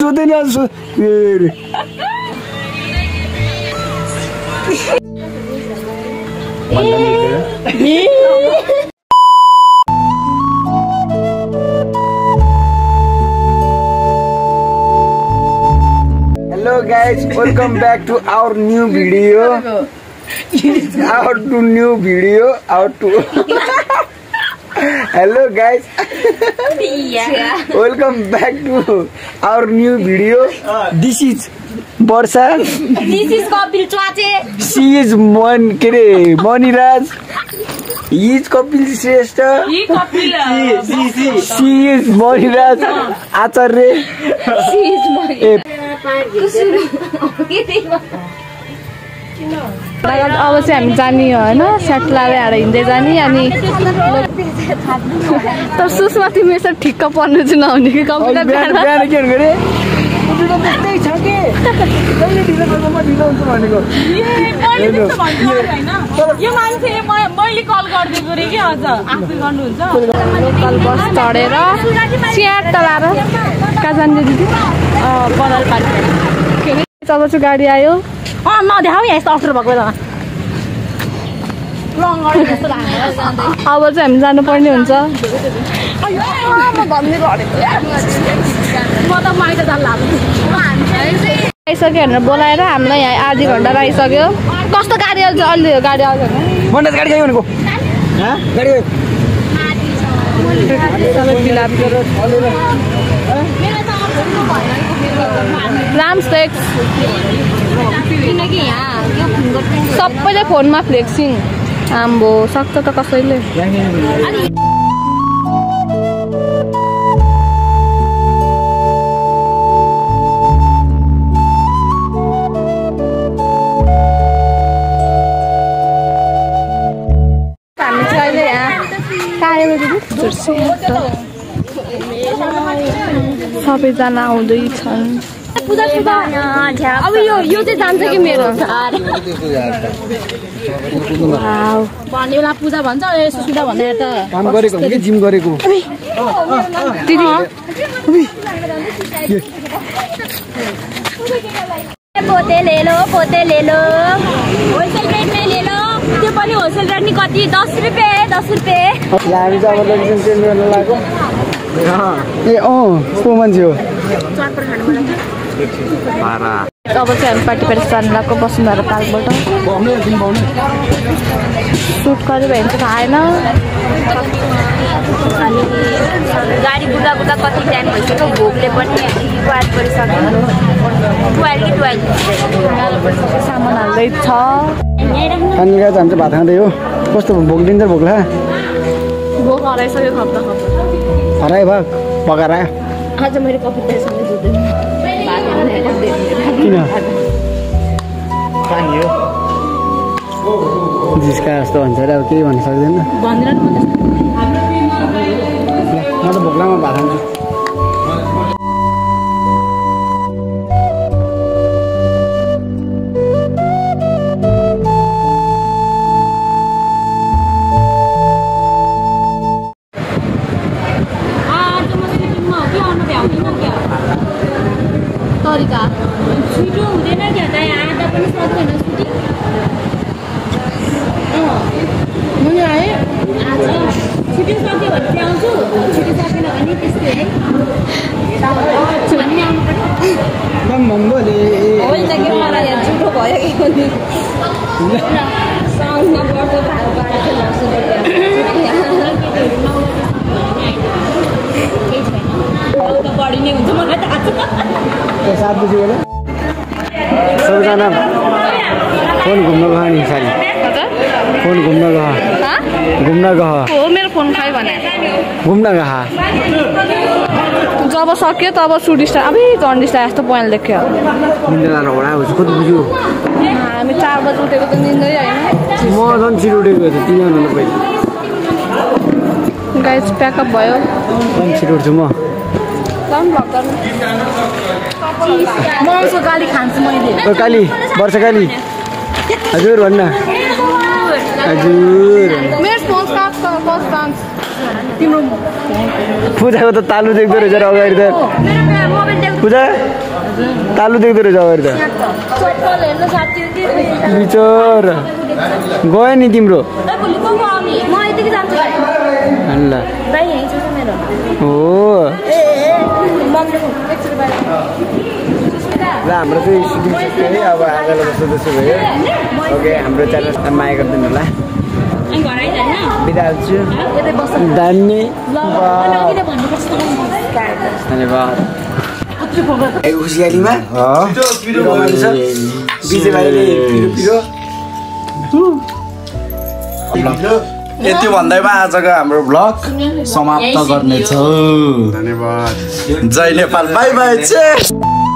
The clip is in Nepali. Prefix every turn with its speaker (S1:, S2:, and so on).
S1: सोध्दैन Hello guys, welcome back to our new video. Hello guys. Welcome back to our new video. This is Barsha.
S2: This is Kapil Chwache.
S1: She is Maniraj. He is Kapil Shrestha. She is Maniraj Acharya.
S2: She is Maniraj.
S3: अब चाहिँ हामी जाने होइन स्याटलाले आएर हिँड्दै जाने अनि तर सुषमा तिमी यसो ठिक्क पर्नु चाहिँ नहुने कि कम्प्युटर लोकल बस चढेर स्याटलाएर कहाँ जाने दिदी जब चाहिँ गाडी आयो
S2: नदेखाऊ यहाँ यस्तो अप्ठ्यारो भएको बेलामा
S3: अब चाहिँ हामी जानुपर्ने हुन्छ आइसक्यो भनेर बोलाएर हामीलाई यहाँ आधी घन्टा आइसक्यो कस्तो गाडी आउँछ अलि गाडी आउँछ सबैले फोनमा फ्लेक्सिङ आम्बो सक्छ त कसैले हामी चाहिँ अहिले यहाँ सबैजना आउँदैछन् अब यो चाहिँ जान्छ कि मेरो भन्नेलाई पूजा भन्छ सुधा भन्ने त
S1: काम गरेको हो कि जिम गरेको
S3: दिदी
S2: पोते ले लो होलसेल रेट में ले लो त्यो पनि होलसेल रेट नि कति 10 रुपैयाँ हामी
S1: चाहिँ अब लोकेसन चेन्ज गर्न लाग्यो ए को मान्छे हो
S3: अब चाहिँ हामी पार्टी पेरेस जानु लाग्यो वसुन्धरा पार्कबाट सुट गऱ्यो भने चाहिँ आएन
S2: अनि गाडी बुझ्दा कति टाइम भइसक्यो भोकले पनि वाट परिसक्यो 12
S3: सामान हाल्दैछ
S1: अनि गाइस हामी चाहिँ भात खाँदै हो कस्तो भोक दिन्छ भोकला
S3: भोक हराइसक्यो खप्दा
S1: हरायो भाग पकाएर
S2: आज मैले कफी पेसँग दुध
S1: किन पानी हो जिस्का जस्तो भन्छ र अब केही भन्न सक्दैन म त भोकलामा भात खान्छु
S2: छिटो हुँदैन क्या त आधा पनि सक्दैन छुट्टी
S3: मैले आएँ
S2: आज छिटो सक्यो भने चाहिँ आउँछु छिटो सकेन भने त्यस्तै है हामी आउनुपर्छ होइन कि मलाई यहाँ छिटो भयो कि साउन्डमा बढ्दो भाउ बढी नै हुन्छ मलाई थाहा छ
S1: 7 बजी होला सबैजना फोन घुम्न गयो नि साली फोन घुम्न गयो
S3: हो मेरो फोन खाइ भने
S1: घुम्न गयो
S3: जब सक्यो तब सुडिस्टा अबे जन्डिस्टा यस्तो पहेँल देख्यो
S1: निन्द्रा होला हुन्छ कति बुझ्यो
S3: हामी 4 बजे उठेको त निन्दै हैन
S1: म झन् छिटो उठेको थिएँ 3 घण्टा पहिले
S3: गाइस प्याकअप भयो
S1: झन् छिटो उठ्छु म
S2: मौसो गाली खान्छु मैले
S1: ओ काली वर्षा काली हजुर भन्न हजुर
S3: मेरो फोन काट्छ फर्स्ट डान्स
S1: पूजाको त तालु देख्दो रहेछ र अगाडि त पूजा तालु देख्दो रहेछ अगाडि त बिचर गयो नि तिम्रो हो ल हाम्रो चाहिँ सुटिङ है अब आजलाई जस्तो जस्तो भयो ओके हाम्रो च्यानल माया गरिदिनु होला बिदा हाल्छु धन्यवाद खुसियालीमा विजय भाइले
S4: यति भन्दैमा आजको हाम्रो भ्लग समाप्त गर्नेछौँ धन्यवाद जय नेपाल बाई बाई